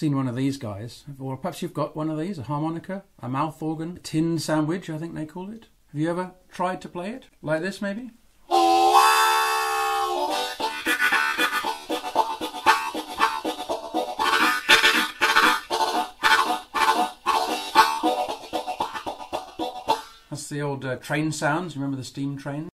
seen one of these guys, or perhaps you've got one of these, a harmonica, a mouth organ, a tin sandwich, I think they call it. Have you ever tried to play it? Like this, maybe? That's the old train sounds. Remember the steam train?